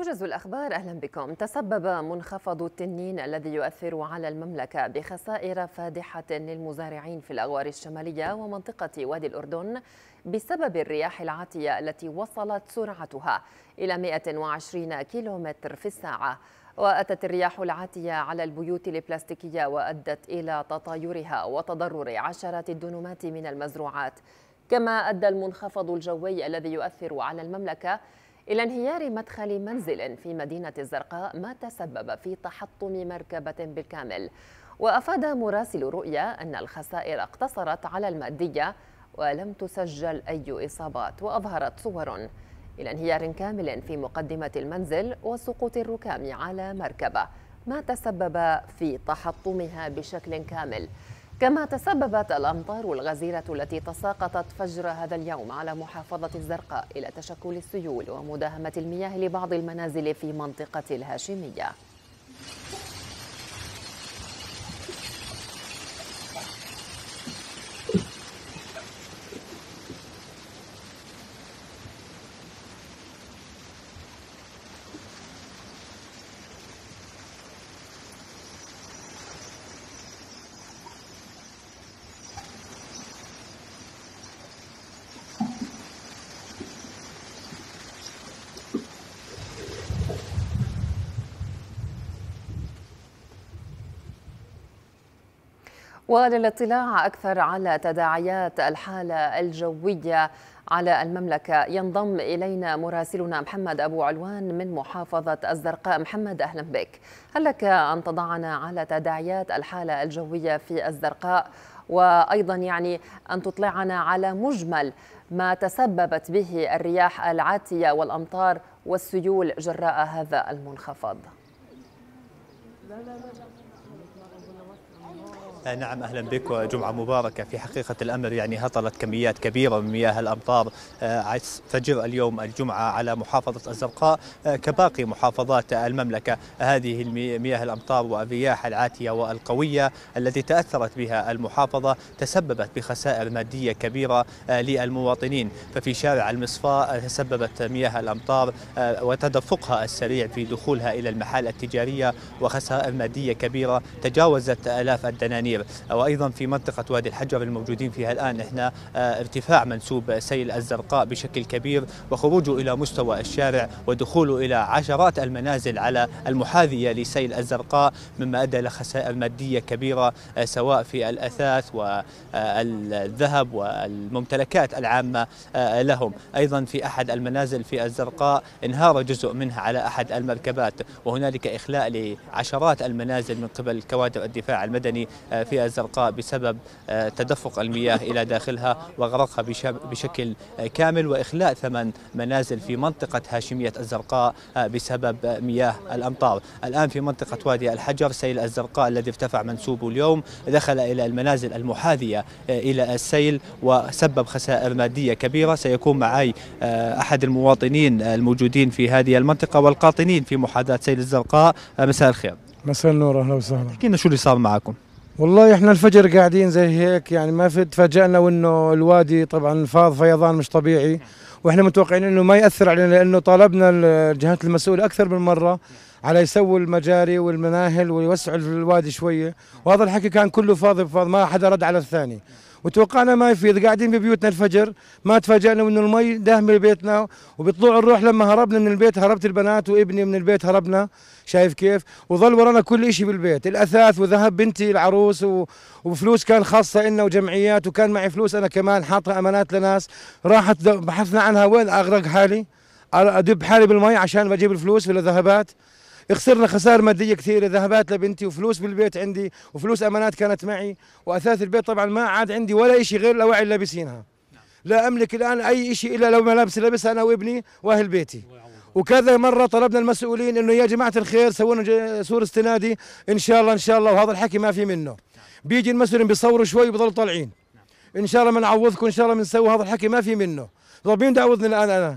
موجز الأخبار، أهلا بكم. تسبب منخفض التنين الذي يؤثر على المملكة بخسائر فادحة للمزارعين في الأغوار الشمالية ومنطقة وادي الأردن بسبب الرياح العاتية التي وصلت سرعتها إلى 120 كيلومتر في الساعة. وأتت الرياح العاتية على البيوت البلاستيكية وأدت إلى تطايرها وتضرر عشرات الدنومات من المزروعات. كما أدى المنخفض الجوي الذي يؤثر على المملكة إلى انهيار مدخل منزل في مدينة الزرقاء، ما تسبب في تحطم مركبة بالكامل. وأفاد مراسل رؤيا أن الخسائر اقتصرت على المادية ولم تسجل أي إصابات، وأظهرت صور إلى انهيار كامل في مقدمة المنزل وسقوط الركام على مركبة، ما تسبب في تحطمها بشكل كامل. كما تسببت الأمطار الغزيرة التي تساقطت فجر هذا اليوم على محافظة الزرقاء إلى تشكل السيول ومداهمة المياه لبعض المنازل في منطقة الهاشمية. وللاطلاع أكثر على تداعيات الحالة الجوية على المملكة ينضم إلينا مراسلنا محمد أبو علوان من محافظة الزرقاء. محمد، أهلا بك. هل لك أن تضعنا على تداعيات الحالة الجوية في الزرقاء، وأيضا أن تطلعنا على مجمل ما تسببت به الرياح العاتية والأمطار والسيول جراء هذا المنخفض؟ نعم، أهلا بك وجمعة مباركة. في حقيقة الأمر هطلت كميات كبيرة من مياه الأمطار فجر اليوم الجمعة على محافظة الزرقاء كباقي محافظات المملكة. هذه مياه الأمطار والرياح العاتية والقوية التي تأثرت بها المحافظة تسببت بخسائر مادية كبيرة للمواطنين. ففي شارع المصفاء تسببت مياه الأمطار وتدفقها السريع في دخولها إلى المحال التجارية وخسائر مادية كبيرة تجاوزت آلاف الدنانير. وأيضا في منطقة وادي الحجر الموجودين فيها الآن احنا ارتفاع منسوب سيل الزرقاء بشكل كبير وخروجه إلى مستوى الشارع ودخوله إلى عشرات المنازل على المحاذية لسيل الزرقاء، مما أدى إلى خسائر مادية كبيرة سواء في الأثاث والذهب والممتلكات العامة لهم. أيضا في أحد المنازل في الزرقاء انهار جزء منها على أحد المركبات، وهنالك إخلاء لعشرات المنازل من قبل كوادر الدفاع المدني في الزرقاء بسبب تدفق المياه إلى داخلها وغرقها بشكل كامل، وإخلاء 8 منازل في منطقة هاشمية الزرقاء بسبب مياه الأمطار. الآن في منطقة وادي الحجر سيل الزرقاء الذي ارتفع منسوبه اليوم دخل إلى المنازل المحاذية إلى السيل وسبب خسائر مادية كبيرة. سيكون معي أحد المواطنين الموجودين في هذه المنطقة والقاطنين في محاذاة سيل الزرقاء. مساء الخير. مساء النور، أهلا وسهلا. احكي لنا شو اللي صار معكم؟ والله احنا الفجر قاعدين زي هيك، ما في تفاجأنا وانه الوادي طبعا فاض فيضان مش طبيعي، واحنا متوقعين انه ما يأثر علينا، لانه طالبنا الجهات المسؤولة اكثر من مرة على يسووا المجاري والمناهل ويوسعوا الوادي شوية، وهذا الحكي كان كله فاضي بفاض، ما حدا رد على الثاني. وتوقعنا ما يفيد، قاعدين ببيوتنا الفجر ما تفاجأنا انه المي داهمه ببيتنا وبطلوع الروح. لما هربنا من البيت هربت البنات وابني من البيت، هربنا شايف كيف، وظل ورانا كل شيء بالبيت، الاثاث وذهب بنتي العروس وفلوس كان خاصه إلنا وجمعيات، وكان معي فلوس انا كمان حاطها امانات لناس، راحت بحثنا عنها وين، اغرق حالي ادب حالي بالمي عشان بجيب الفلوس ولا ذهبات. خسرنا خسائر ماديه كثيره، ذهبات لبنتي وفلوس بالبيت عندي وفلوس امانات كانت معي، واثاث البيت طبعا ما عاد عندي ولا شيء غير الاواعي اللي لابسينها. لا املك الان اي شيء الا لو ملابس لابسها انا وابني واهل بيتي. وكذا مره طلبنا المسؤولين انه يا جماعه الخير سووا لنا سور استنادي ان شاء الله ان شاء الله، وهذا الحكي ما في منه. بيجي المسؤولين بيصوروا شوي وبضلوا طالعين ان شاء الله بنعوضكم ان شاء الله بنسوي، هذا الحكي ما في منه. طالبين تعوضني الان انا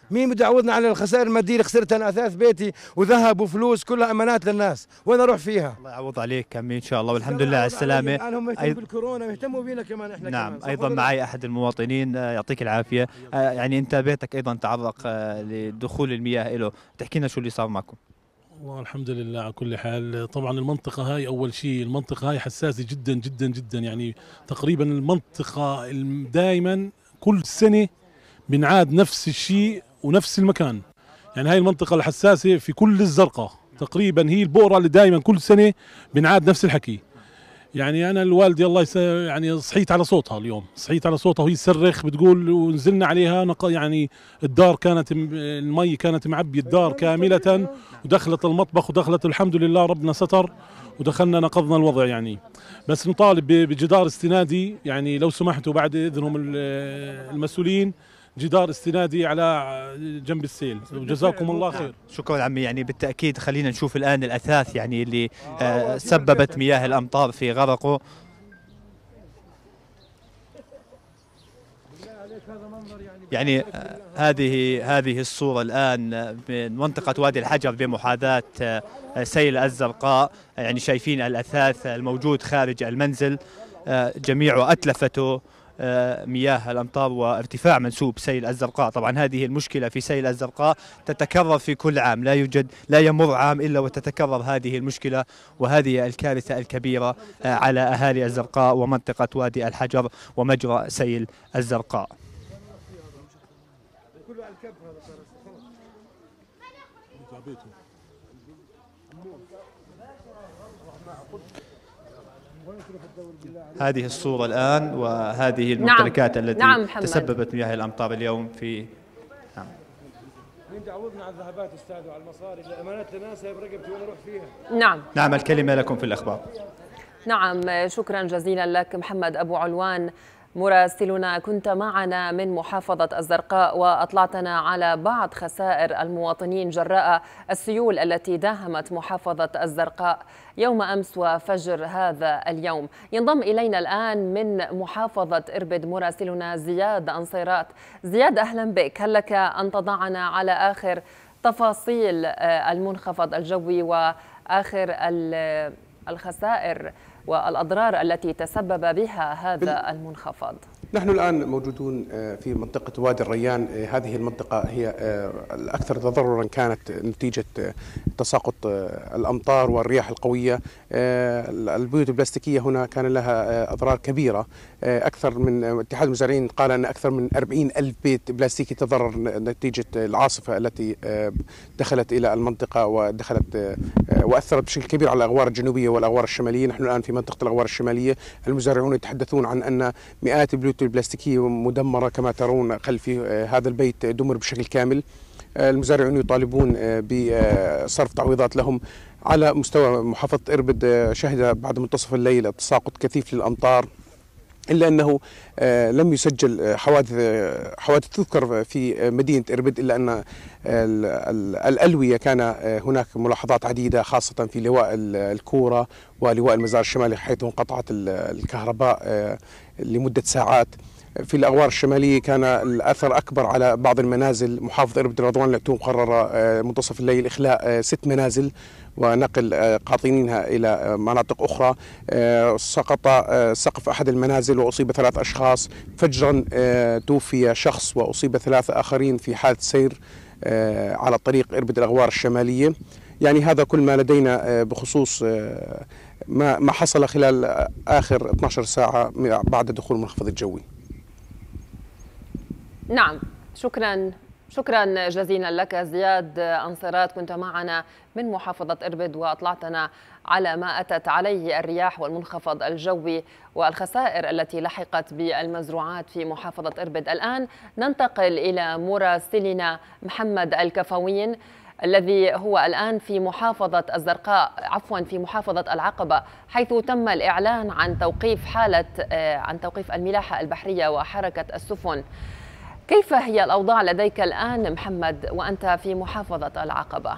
مين بده يعوضنا على الخسائر الماديه اللي خسرتها انا؟ اثاث بيتي وذهب وفلوس كلها امانات للناس، وين اروح فيها؟ الله يعوض عليك عمي ان شاء الله، والحمد لله على السلامه. الان هم يهتموا بالكورونا ويهتموا بينا كمان احنا. نعم كمان ايضا معي احد المواطنين، يعطيك العافيه. يعني انت بيتك ايضا تعرق لدخول المياه له، تحكي لنا شو اللي صار معكم؟ والحمد لله على كل حال. طبعا المنطقة هاي أول شيء، المنطقة هاي حساسة جدا جدا جدا، يعني تقريبا المنطقة دائما كل سنة بنعاد نفس الشيء ونفس المكان. يعني هاي المنطقة الحساسة في كل الزرقاء تقريبا، هي البؤرة اللي دائما كل سنة بنعاد نفس الحكي. يعني انا الوالدي الله يعني صحيت على صوتها اليوم، صحيت على صوتها وهي تصرخ بتقول، ونزلنا عليها يعني الدار كانت المي كانت معبيه الدار كامله، ودخلت المطبخ ودخلت، الحمد لله ربنا ستر ودخلنا نقضنا الوضع يعني. بس نطالب بجدار استنادي، يعني لو سمحتوا بعد اذنهم المسؤولين، جدار استنادي على جنب السيل، وجزاكم الله خير. شكرا عمي. يعني بالتأكيد خلينا نشوف الآن الأثاث يعني اللي سببت مياه الأمطار في غرقه. يعني هذه الصورة الآن من منطقة وادي الحجر بمحاذاة سيل الزرقاء. يعني شايفين الأثاث الموجود خارج المنزل جميعه أتلفته مياه الأمطار وارتفاع منسوب سيل الزرقاء. طبعا هذه المشكلة في سيل الزرقاء تتكرر في كل عام، لا يمر عام إلا وتتكرر هذه المشكلة، وهذه الكارثة الكبيرة على أهالي الزرقاء ومنطقة وادي الحجر ومجرى سيل الزرقاء. هذه الصورة الآن وهذه الممتلكات التي تسببت مياه الأمطار اليوم في. مين تعوضنا على الذهبات استاذ وعلى المصاري؟ الأمانات لناس برقبتي وين أروح فيها؟ نعم الكلمة لكم في الأخبار. نعم شكرا جزيلا لك محمد أبو علوان مراسلنا، كنت معنا من محافظة الزرقاء وأطلعتنا على بعض خسائر المواطنين جراء السيول التي داهمت محافظة الزرقاء يوم أمس وفجر هذا اليوم. ينضم إلينا الآن من محافظة إربد مراسلنا زياد أنصيرات. زياد أهلا بك، هل لك أن تضعنا على آخر تفاصيل المنخفض الجوي وآخر الخسائر والأضرار التي تسبب بها هذا المنخفض؟ نحن الآن موجودون في منطقة وادي الريان. هذه المنطقة هي الأكثر تضررا كانت نتيجة تساقط الأمطار والرياح القوية. البيوت البلاستيكية هنا كان لها أضرار كبيرة. أكثر من اتحاد المزارعين قال أن أكثر من 40,000 بيت بلاستيكي تضرر نتيجة العاصفة التي دخلت إلى المنطقة وأثرت بشكل كبير على الأغوار الجنوبية والأغوار الشمالية. نحن الآن في منطقة الأغوار الشمالية، المزارعون يتحدثون عن أن مئات البيوت البلاستيكية مدمرة كما ترون خلفي. هذا البيت دمر بشكل كامل. المزارعون يطالبون بصرف تعويضات لهم. على مستوى محافظة إربد شهد بعد منتصف الليل تساقط كثيف للأمطار، إلا أنه لم يسجل حوادث تذكر في مدينة إربد، إلا أن الألوية كان هناك ملاحظات عديدة خاصة في لواء الكورة ولواء المزار الشمالي، حيث انقطعت الكهرباء لمدة ساعات. في الأغوار الشمالية كان الأثر أكبر على بعض المنازل. محافظة إربد رضوان العتوم قرر منتصف الليل إخلاء 6 منازل ونقل قاطنينها إلى مناطق أخرى. سقط سقف أحد المنازل وأصيب 3 أشخاص. فجرا توفي شخص وأصيب 3 آخرين في حالة سير على طريق إربد الأغوار الشمالية. يعني هذا كل ما لدينا بخصوص ما حصل خلال آخر 12 ساعة بعد دخول المنخفض الجوي. نعم شكرا جزيلا لك زياد أنصيرات، كنت معنا من محافظة إربد وأطلعتنا على ما أتت عليه الرياح والمنخفض الجوي والخسائر التي لحقت بالمزروعات في محافظة إربد. الآن ننتقل إلى مراسلنا محمد الكفوين الذي هو الآن في محافظة الزرقاء، في محافظة العقبة، حيث تم الإعلان عن توقيف الملاحة البحرية وحركة السفن. كيف هي الأوضاع لديك الآن محمد وأنت في محافظة العقبة؟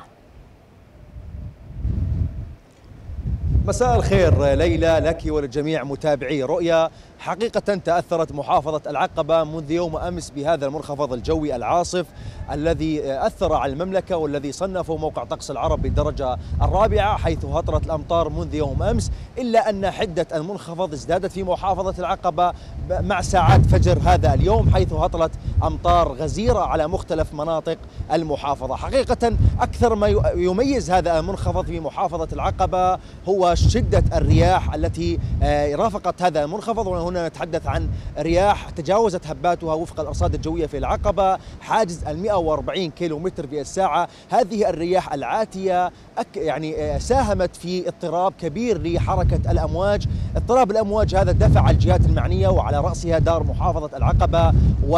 مساء الخير ليلى لك ولجميع متابعي رؤيا. حقيقة تأثرت محافظة العقبة منذ يوم أمس بهذا المنخفض الجوي العاصف الذي أثر على المملكة، والذي صنفه موقع طقس العرب بالدرجة الرابعة، حيث هطلت الأمطار منذ يوم أمس، إلا أن حدة المنخفض ازدادت في محافظة العقبة مع ساعات فجر هذا اليوم، حيث هطلت أمطار غزيرة على مختلف مناطق المحافظة. حقيقة أكثر ما يميز هذا المنخفض في محافظة العقبة هو شدة الرياح التي رافقت هذا المنخفض، وهنا نتحدث عن رياح تجاوزت هباتها وفق الأرصاد الجوية في العقبة حاجز 140 كيلومتر في الساعة. هذه الرياح العاتية يعني ساهمت في اضطراب كبير لحركة الأمواج. اضطراب الأمواج هذا دفع الجهات المعنية وعلى رأسها دار محافظة العقبة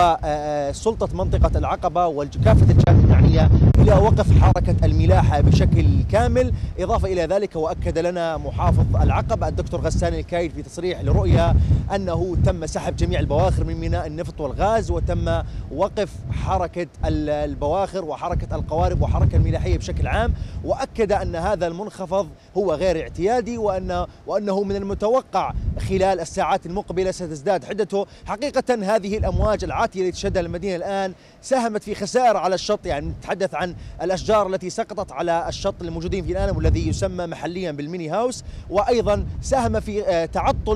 وسلطة منطقة العقبة وكافة الجهات المعنية إلى وقف حركة الملاحة بشكل كامل. إضافة إلى ذلك، وأكد لنا محافظ العقبة الدكتور غسان الكايد في تصريح لرؤيا أنه تم سحب جميع البواخر من ميناء النفط والغاز، وتم وقف حركة البواخر وحركة القوارب وحركة الملاحية بشكل عام. وأكد أن هذا المنخفض هو غير اعتيادي، وأنه من المتوقع خلال الساعات المقبلة ستزداد حدته. حقيقة هذه الأمواج العاتية التي تشهدها المدينة الآن ساهمت في خسائر على الشط، يعني نتحدث عن الأشجار التي سقطت على الشط الموجودين في الآن والذي يسمى محليا بالميني هاوس، وأيضا ساهم في تعطل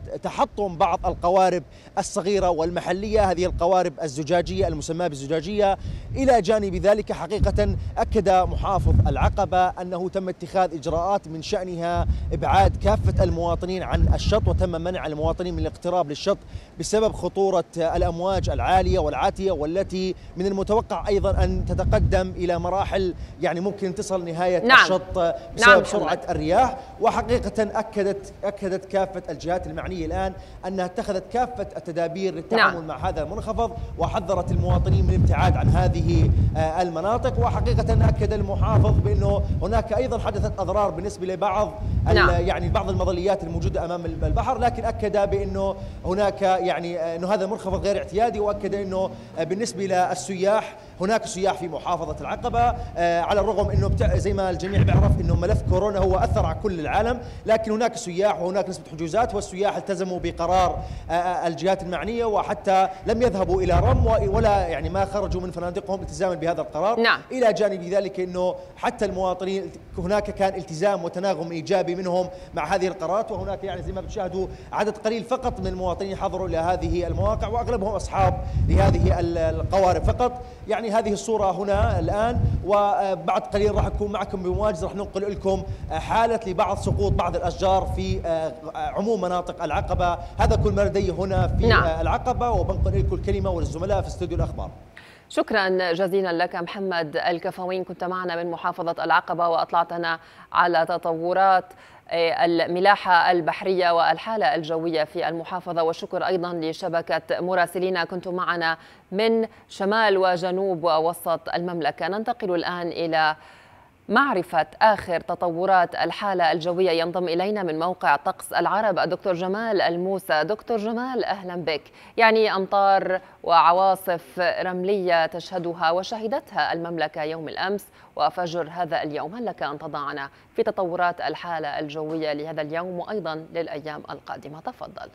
وتحطم بعض القوارب الصغيرة والمحلية، هذه القوارب الزجاجية المسماة بالزجاجية. إلى جانب ذلك حقيقة أكد محافظ العقبة أنه تم اتخاذ إجراءات من شأنها إبعاد كافة المواطنين عن الشط، وتم منع المواطنين من الاقتراب للشط بسبب خطورة الأمواج العالية والعاتية، والتي من المتوقع أيضا أن تتقدم إلى مراحل يعني ممكن تصل نهاية الشط بسبب سرعة الرياح. وحقيقة أكدت كافة الجهات المعنية الآن أنها اتخذت كافة التدابير للتعامل مع هذا المنخفض، وحذرت المواطنين من الابتعاد عن هذه المناطق. وحقيقة أكد المحافظ بأنه هناك أيضا حدثت أضرار بالنسبة لبعض يعني بعض المظليات الموجودة أمام البحر، لكن أكد بأنه هناك يعني أنه هذا المنخفض غير اعتيادي. وأكد أنه بالنسبة للسياح هناك سياح في محافظة العقبة، على الرغم أنه زي ما الجميع بيعرف أنه ملف كورونا هو أثر على كل العالم، لكن هناك سياح وهناك نسبة حجوزات، والسياح التزموا بقرار الجهات المعنية وحتى لم يذهبوا إلى رم ولا يعني ما خرجوا من فنادقهم التزاما بهذا القرار. إلى جانب ذلك أنه حتى المواطنين هناك كان التزام وتناغم إيجابي منهم مع هذه القرارات، وهناك يعني زي ما بتشاهدوا عدد قليل فقط من المواطنين حضروا إلى هذه المواقع، وأغلبهم أصحاب لهذه القوارب فقط. يعني هذه الصورة هنا الآن، وبعد قليل راح أكون معكم بمواجز راح ننقل لكم حالة لبعض سقوط بعض الأشجار في عموم مناطق العقبة. هذا كل ما لدي هنا في العقبة، وبنقل لكم الكلمة وللزملاء في استوديو الأخبار. شكرا جزيلا لك محمد الكفوين، كنت معنا من محافظة العقبة وأطلعتنا على تطورات الملاحة البحرية والحالة الجوية في المحافظة، والشكر أيضا لشبكة مراسلين كنتم معنا من شمال وجنوب ووسط المملكة. ننتقل الآن إلى معرفة آخر تطورات الحالة الجوية. ينضم إلينا من موقع طقس العرب الدكتور جمال الموسى. دكتور جمال أهلا بك. يعني أمطار وعواصف رملية تشهدها وشهدتها المملكة يوم الأمس وفجر هذا اليوم، هل لك أن تضعنا في تطورات الحالة الجوية لهذا اليوم وأيضا للأيام القادمة؟ تفضل.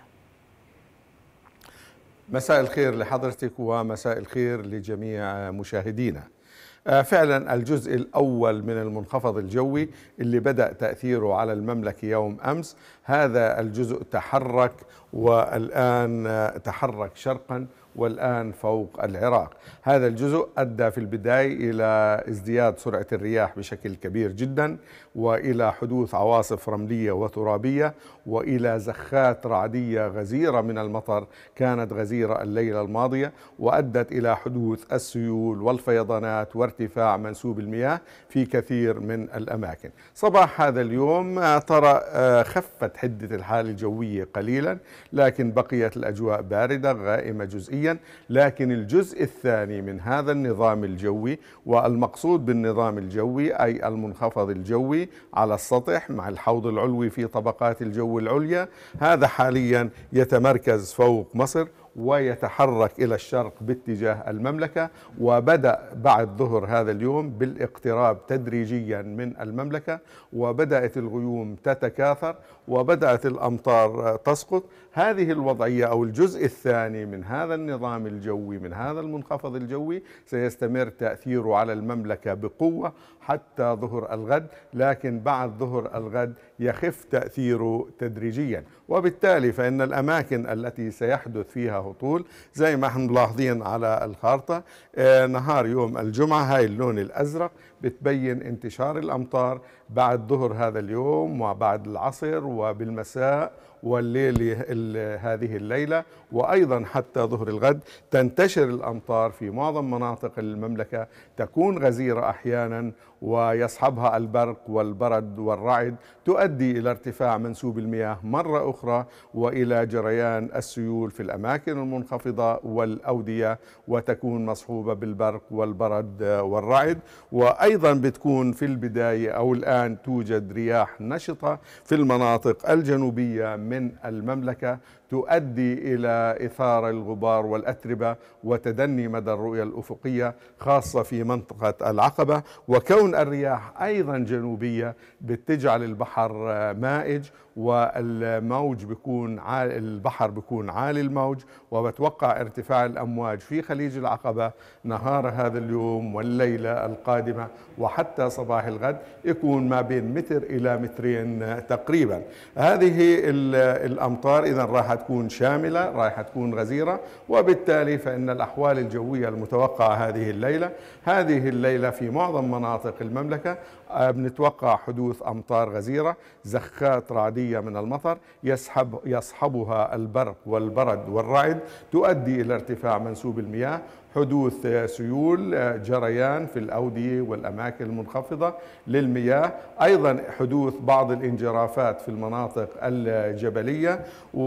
مساء الخير لحضرتك ومساء الخير لجميع مشاهدينا. فعلا الجزء الأول من المنخفض الجوي اللي بدأ تأثيره على المملكة يوم أمس، هذا الجزء تحرك والآن تحرك شرقا والآن فوق العراق. هذا الجزء أدى في البداية إلى ازدياد سرعة الرياح بشكل كبير جدا، وإلى حدوث عواصف رملية وترابية، وإلى زخات رعدية غزيرة من المطر كانت غزيرة الليلة الماضية، وأدت إلى حدوث السيول والفيضانات وارتفاع منسوب المياه في كثير من الأماكن. صباح هذا اليوم ترى خفت حدة الحالة الجوية قليلا، لكن بقيت الأجواء باردة غائمة جزئيا. لكن الجزء الثاني من هذا النظام الجوي، والمقصود بالنظام الجوي أي المنخفض الجوي على السطح مع الحوض العلوي في طبقات الجو العليا، هذا حاليا يتمركز فوق مصر ويتحرك إلى الشرق باتجاه المملكة، وبدأ بعد ظهر هذا اليوم بالاقتراب تدريجيا من المملكة، وبدأت الغيوم تتكاثر وبدأت الأمطار تسقط. هذه الوضعية أو الجزء الثاني من هذا النظام الجوي، من هذا المنخفض الجوي، سيستمر تأثيره على المملكة بقوة حتى ظهر الغد، لكن بعد ظهر الغد يخف تأثيره تدريجيا، وبالتالي فإن الأماكن التي سيحدث فيها هطول زي ما احنا ملاحظين على الخارطة، نهار يوم الجمعة هاي اللون الأزرق بتبين انتشار الأمطار بعد ظهر هذا اليوم وبعد العصر وبالمساء والليل هذه الليلة، وأيضا حتى ظهر الغد تنتشر الأمطار في معظم مناطق المملكة، تكون غزيرة أحيانا ويصحبها البرق والبرد والرعد، تؤدي إلى ارتفاع منسوب المياه مرة أخرى وإلى جريان السيول في الأماكن المنخفضة والأودية، وتكون مصحوبة بالبرق والبرد والرعد. وأيضا بتكون في البداية أو الآن توجد رياح نشطة في المناطق الجنوبية من المملكة تؤدي إلى إثارة الغبار والأتربة وتدني مدى الرؤية الأفقية خاصة في منطقة العقبة. وكون الرياح أيضا جنوبية بتجعل البحر مائج والموج بيكون البحر بيكون عالي الموج، وبتوقع ارتفاع الأمواج في خليج العقبة نهار هذا اليوم والليلة القادمة وحتى صباح الغد يكون ما بين متر إلى مترين تقريبا. هذه الأمطار إذن راح تكون شاملة، راح تكون غزيرة، وبالتالي فإن الأحوال الجوية المتوقعة هذه الليلة في معظم مناطق المملكة بنتوقع حدوث أمطار غزيرة، زخات رعدية من المطر يصحبها البرق والبرد والرعد، تؤدي إلى ارتفاع منسوب المياه، حدوث سيول، جريان في الأودية والأماكن المنخفضة للمياه، أيضا حدوث بعض الانجرافات في المناطق الجبلية،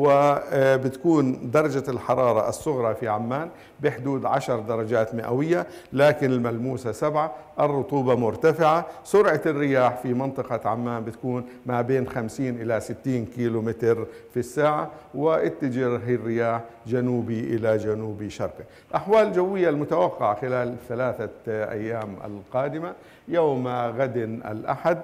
وبتكون درجة الحرارة الصغرى في عمان بحدود 10 درجات مئوية لكن الملموسة 7. الرطوبة مرتفعة، سرعة الرياح في منطقة عمان بتكون ما بين 50 إلى 60 كيلومتر في الساعة، واتجاه الرياح جنوبي إلى جنوبي شرقي. الأحوال الجوية المتوقعة خلال 3 أيام القادمة: يوم غد الأحد،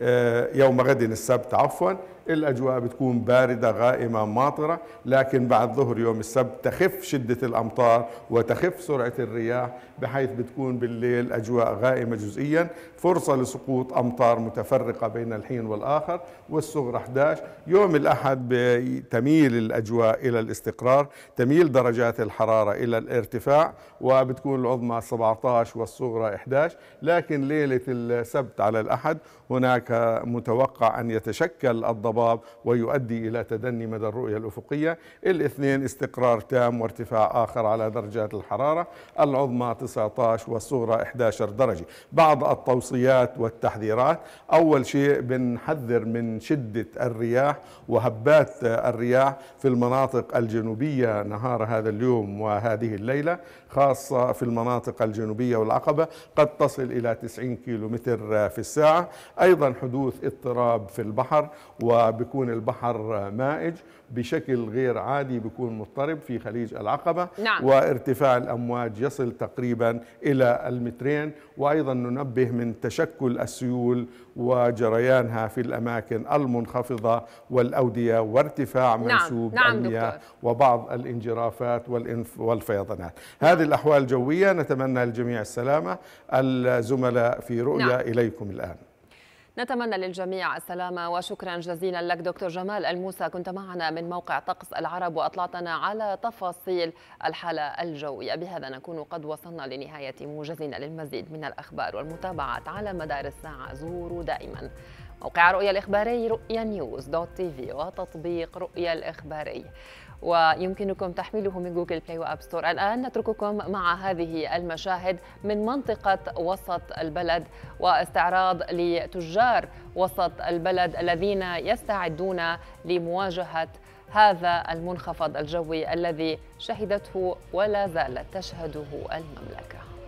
يوم غد السبت عفوا، الأجواء بتكون باردة غائمة ماطرة، لكن بعد ظهر يوم السبت تخف شدة الأمطار وتخف سرعة الرياح، بحيث بتكون بالليل أجواء غائمة جزئيا، فرصة لسقوط أمطار متفرقة بين الحين والآخر، والصغرى 11. يوم الأحد تميل الأجواء إلى الاستقرار، تميل درجات الحرارة إلى الارتفاع، وبتكون العظمى 17 والصغرى 11. لكن ليلة السبت على الأحد هناك متوقع أن يتشكل الضباب ويؤدي إلى تدني مدى الرؤية الأفقية. الاثنين استقرار تام وارتفاع آخر على درجات الحرارة، العظمى 19 والصغرى 11 درجة. بعض التوصيات والتحذيرات: أول شيء بنحذر من شدة الرياح وهبات الرياح في المناطق الجنوبية نهار هذا اليوم وهذه الليلة، خاصة في المناطق الجنوبية والعقبة قد تصل إلى 90 كيلومتر في الساعة. أيضا حدوث اضطراب في البحر، وبيكون البحر مائج بشكل غير عادي، بيكون مضطرب في خليج العقبة. نعم. وارتفاع الأمواج يصل تقريبا إلى المترين. وأيضا ننبه من تشكل السيول وجريانها في الأماكن المنخفضة والأودية، وارتفاع منسوب المياه وبعض الانجرافات والفيضانات. هذه الأحوال الجوية، نتمنى للجميع السلامة. الزملاء في رؤيا إليكم الآن. نتمنى للجميع السلامة وشكرا جزيلا لك دكتور جمال الموسى، كنت معنا من موقع طقس العرب وأطلعتنا على تفاصيل الحالة الجوية. بهذا نكون قد وصلنا لنهاية موجزنا. للمزيد من الأخبار والمتابعات على مدار الساعة زوروا دائما موقع رؤيا الإخباري ruyanews.tv وتطبيق رؤيا الإخباري، ويمكنكم تحميله من جوجل بلاي وأب ستور. الآن نترككم مع هذه المشاهد من منطقة وسط البلد واستعراض لتجار وسط البلد الذين يستعدون لمواجهة هذا المنخفض الجوي الذي شهدته ولا زالت تشهده المملكة.